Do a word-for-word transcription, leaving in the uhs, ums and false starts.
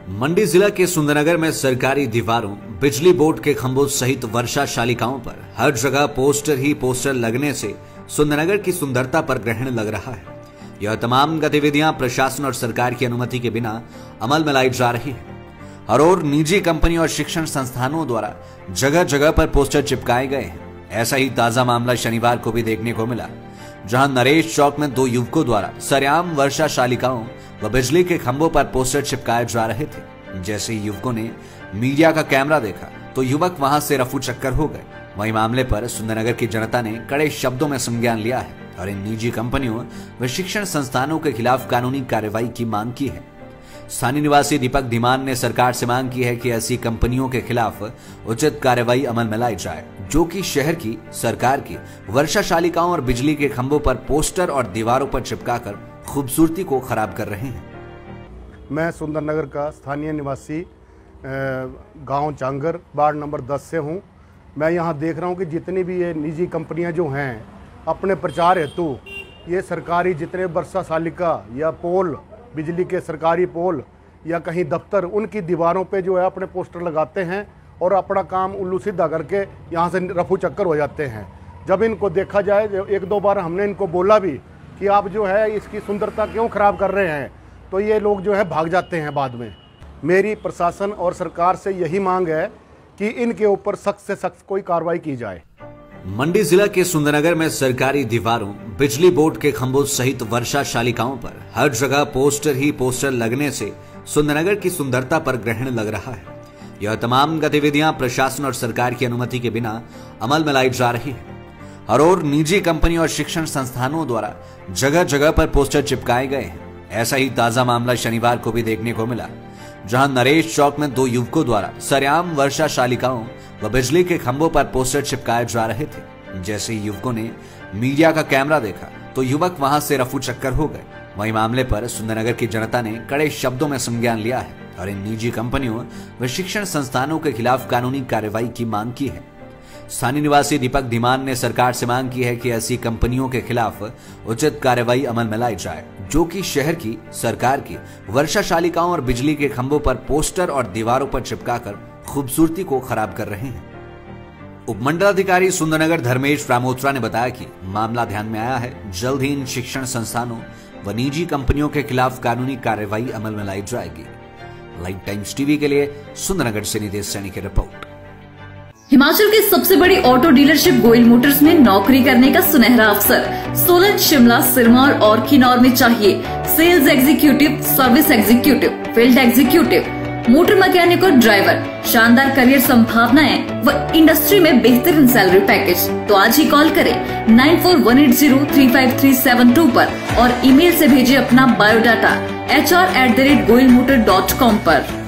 मंडी जिला के सुंदरनगर में सरकारी दीवारों, बिजली बोर्ड के खंभों सहित वर्षा शालिकाओं पर हर जगह पोस्टर ही पोस्टर लगने से सुंदरनगर की सुंदरता पर ग्रहण लग रहा है। यह तमाम गतिविधियां प्रशासन और सरकार की अनुमति के बिना अमल में लाई जा रही है। हर ओर निजी कंपनी और शिक्षण संस्थानों द्वारा जगह जगह पर पोस्टर चिपकाए गए हैं। ऐसा ही ताजा मामला शनिवार को भी देखने को मिला, जहां नरेश चौक में दो युवकों द्वारा सरेआम वर्षा शालिकाओं व बिजली के खंभों पर पोस्टर चिपकाए जा रहे थे। जैसे ही युवकों ने मीडिया का कैमरा देखा तो युवक वहां से रफू चक्कर हो गए। वहीं मामले पर सुंदरनगर की जनता ने कड़े शब्दों में संज्ञान लिया है और इन निजी कंपनियों व शिक्षण संस्थानों के खिलाफ कानूनी कार्रवाई की मांग की है। स्थानीय निवासी दीपक धीमान ने सरकार से मांग की है कि ऐसी कंपनियों के खिलाफ उचित कार्रवाई अमल में लाई जाए, जो कि शहर की, सरकार की वर्षा शालिकाओं और बिजली के खंभों पर पोस्टर और दीवारों पर चिपकाकर खूबसूरती को खराब कर रहे हैं। मैं सुंदरनगर का स्थानीय निवासी गांव चांगर वार्ड नंबर दस से हूं। मैं यहां देख रहा हूं कि जितनी भी ये निजी कंपनियां जो हैं अपने प्रचार हेतु ये सरकारी जितने वर्षा शालिका या पोल, बिजली के सरकारी पोल या कहीं दफ्तर, उनकी दीवारों पे जो है अपने पोस्टर लगाते हैं और अपना काम उल्लू सीधा करके यहाँ से रफू चक्कर हो जाते हैं। जब इनको देखा जाए, एक दो बार हमने इनको बोला भी कि आप जो है इसकी सुंदरता क्यों खराब कर रहे हैं, तो ये लोग जो है भाग जाते हैं बाद में। मेरी प्रशासन और सरकार से यही मांग है कि इनके ऊपर सख्त से सख्त कोई कार्रवाई की जाए। मंडी जिला के सुंदरनगर में सरकारी दीवारों, बिजली बोर्ड के खंभों सहित वर्षा शालिकाओं पर हर जगह पोस्टर ही पोस्टर लगने से सुंदरनगर की सुंदरता पर ग्रहण लग रहा है। यह तमाम गतिविधियां प्रशासन और सरकार की अनुमति के बिना अमल में लाई जा रही है। हर ओर निजी कंपनी और शिक्षण संस्थानों द्वारा जगह जगह पर पोस्टर चिपकाए गए हैं। ऐसा ही ताजा मामला शनिवार को भी देखने को मिला, जहां नरेश चौक में दो युवकों द्वारा सरेआम वर्षा शालिकाओं व बिजली के खंभों पर पोस्टर चिपकाए जा रहे थे। जैसे ही युवकों ने मीडिया का कैमरा देखा तो युवक वहां से रफू चक्कर हो गए। वहीं मामले पर सुंदरनगर की जनता ने कड़े शब्दों में संज्ञान लिया है और इन निजी कंपनियों व शिक्षण संस्थानों के खिलाफ कानूनी कार्रवाई की मांग की है। स्थानीय निवासी दीपक धीमान ने सरकार से मांग की है कि ऐसी कंपनियों के खिलाफ उचित कार्रवाई अमल में लाई जाए, जो कि शहर की, सरकार की वर्षा शालिकाओं और बिजली के खंभों पर पोस्टर और दीवारों पर चिपकाकर खूबसूरती को खराब कर रहे हैं। उपमंडलाधिकारी सुंदरनगर धर्मेश रामोत्रा ने बताया कि मामला ध्यान में आया है। जल्द ही इन शिक्षण संस्थानों व निजी कंपनियों के खिलाफ कानूनी कार्रवाई अमल में लाई जाएगी। लाइव टाइम्स टीवी के लिए सुंदरनगर से निदेश सैनी की रिपोर्ट। हिमाचल की सबसे बड़ी ऑटो डीलरशिप गोयल मोटर्स में नौकरी करने का सुनहरा अवसर सोलन, शिमला, सिरमौर और किन्नौर में चाहिए sales executive, service executive, field executive, motor mechanic और ड्राइवर। शानदार करियर संभावनाएं व इंडस्ट्री में बेहतरीन सैलरी पैकेज। तो आज ही कॉल करें nine four one eight zero three five three seven two पर और ईमेल से भेजिए अपना biodata H R at the rate Goyal motor dot com पर।